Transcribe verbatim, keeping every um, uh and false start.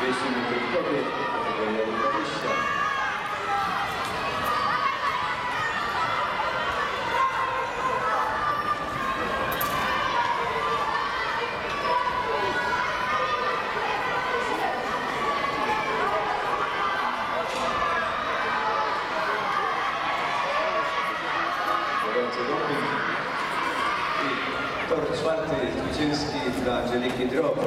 dwieście metrów kobiet, kategoria dwadzieścia. Gorący doping. I tor czwarty zwycięski dla Angeliki Drop.